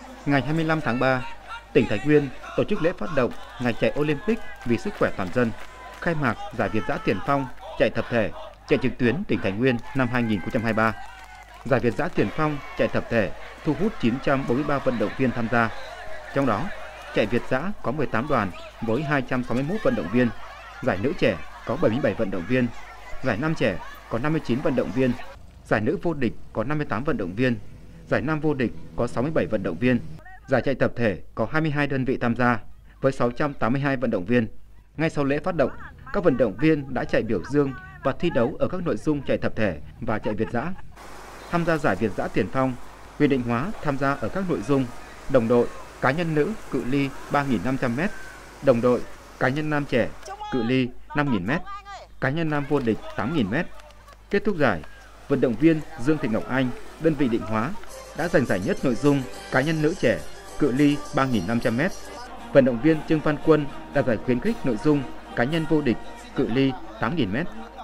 Ngày 25 tháng 3, tỉnh Thái Nguyên tổ chức lễ phát động Ngày chạy Olympic vì sức khỏe toàn dân, khai mạc giải Việt Dã Tiền Phong chạy tập thể, chạy trực tuyến tỉnh Thái Nguyên năm 2023. Giải Việt Dã Tiền Phong chạy tập thể thu hút 943 vận động viên tham gia. Trong đó, chạy Việt Dã có 18 đoàn với 261 vận động viên, giải nữ trẻ có 77 vận động viên, giải nam trẻ có 59 vận động viên, giải nữ vô địch có 58 vận động viên, giải nam vô địch có 67 vận động viên. Giải chạy tập thể có 22 đơn vị tham gia với 682 vận động viên. Ngay sau lễ phát động, các vận động viên đã chạy biểu dương và thi đấu ở các nội dung chạy tập thể và chạy Việt Dã. Tham gia giải Việt Dã Tiền Phong, huyện Định Hóa tham gia ở các nội dung đồng đội, cá nhân nữ cự ly 3.500m, đồng đội, cá nhân nam trẻ cự ly 5.000m, cá nhân nam vô địch 8.000m. Kết thúc giải, vận động viên Dương Thị Ngọc Anh, đơn vị Định Hóa đã giành giải nhất nội dung cá nhân nữ trẻ cự ly 3.500m. Vận động viên Trương Văn Quân đạt giải khuyến khích nội dung cá nhân vô địch cự ly 8.000m.